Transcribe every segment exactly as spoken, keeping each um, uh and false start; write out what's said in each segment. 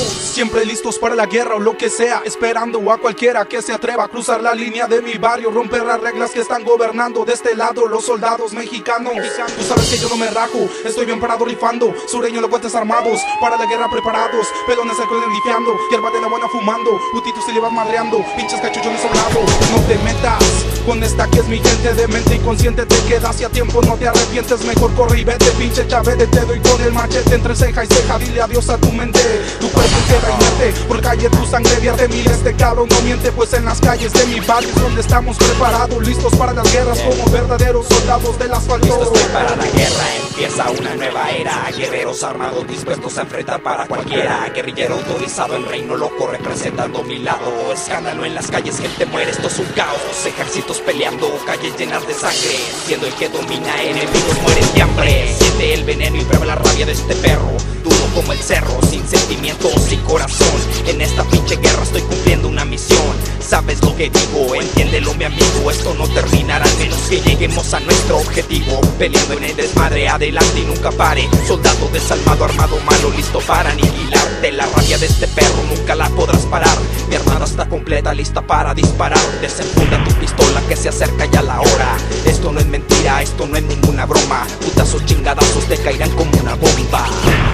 Estamos siempre listos para la guerra o lo que sea, esperando a cualquiera que se atreva a cruzar la línea de mi barrio, romper las reglas que están gobernando de este lado los soldados mexicanos. Tú sabes que yo no me rajo, estoy bien parado rifando, sureños los guantes armados, para la guerra preparados, pelones al cruz limpiando, hierba de la buena fumando, putitos y le vas madreando, pinches cachuchones sobrados. No te metas con esta que es mi gente de mente inconsciente, te quedas y a tiempo no te arrepientes, mejor corre y vete, pinche chavete, te doy con el machete entre ceja y ceja, dile adiós a tu mente, tu cuerpo queda inerte, por calle tu sangre vierte, mira este cabrón no miente, pues en las calles de mi barrio es donde estamos preparados, listos para las guerras como verdaderos soldados del asfalto. Listo estoy para la guerra, empieza una nueva era, guerreros armados dispuestos a enfrentar para cualquiera, guerrillero autorizado en reino loco representando mi lado, escándalo en las calles, gente muere, esto es un caos, ejércitos peleando, calles llenas de sangre, siendo el que domina, enemigos mueren de hambre, siente el veneno y prueba la rabia de este perro, duro como el cerro, sin sentimientos y corazón, en esta pinche guerra estoy cumpliendo una misión, sabes lo que digo, entiéndelo mi amigo, esto no terminará al menos que lleguemos a nuestro objetivo, peleando en el desmadre, adelante y nunca pare, soldado desalmado, armado malo, listo para aniquilarte, la rabia de este perro nunca la podrás parar, mi armada está completa, lista para disparar, desenfunda tu pistola que se acerca ya la hora, esto no es mentira, esto no es ninguna broma, putazos chingadazos te caerán como una bomba.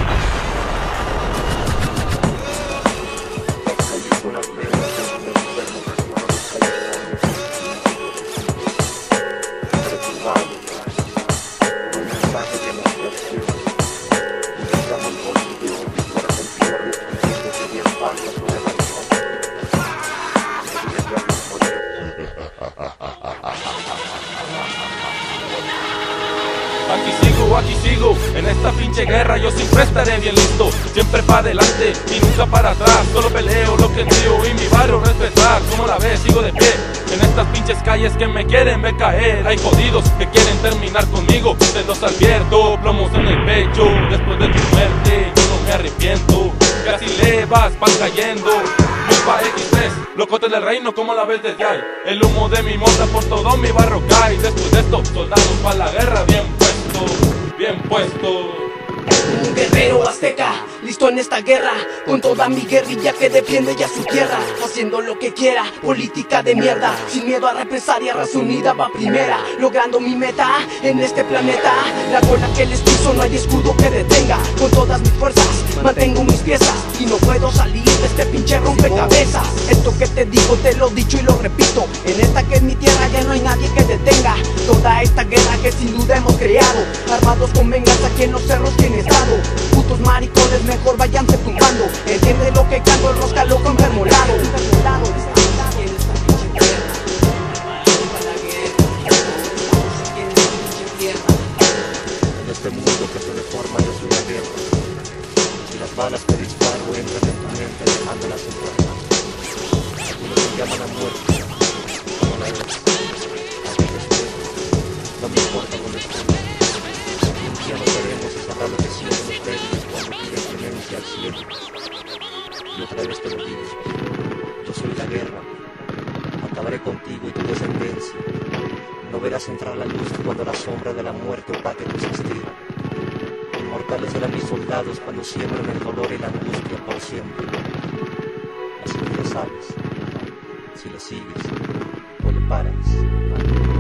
Aquí sigo, aquí sigo, en esta pinche guerra yo siempre estaré bien listo, siempre para adelante y nunca para atrás, solo peleo lo que digo y mi barrio respetar, como la ves sigo de pie, en estas pinches calles que me quieren ver caer, hay jodidos que quieren terminar conmigo, te los advierto, plomos en el pecho, después de tu muerte yo no me arrepiento, que así le vas, vas cayendo. Pa equis tres, locotes del reino, como la ves desde ahí. El humo de mi mota por todo mi barro cae. Después de esto, soldados para la guerra, bien puesto, bien puesto. Un guerrero azteca, listo en esta guerra, con toda mi guerrilla que defiende ya su tierra, haciendo lo que quiera, política de mierda, sin miedo a represalia, raza unida va primera, logrando mi meta en este planeta, la cola que les piso no hay escudo que detenga, con todas mis fuerzas mantengo mis piezas, y no puedo salir de este pinche rompecabezas, esto que te digo te lo he dicho y lo repito, en esta que es mi tierra ya no hay nadie que detenga, toda esta guerra que sin duda hemos creado, armados con venganza aquí en los cerros que estado, putos maricones mejor váyanse tumbando, entiende lo que canto, el rosca loco enfermolado, enfermolado. En este mundo que se deforma es una guerra, y las balas que disparo entran en tu mente dejándolas enfermas, algunos se llaman a muerte, como la es, así que espero, no me importa dónde estés. Ya no queremos escapar lo que sienten ustedes cuando piden clemencia al cielo. Y otra vez te lo digo, yo soy la guerra, acabaré contigo y tu descendencia. No verás entrar la luz cuando la sombra de la muerte opaque tu existir. Inmortales serán mis soldados cuando siembran el dolor y la angustia por siempre. Así que ya sabes, si le sigues o le paras.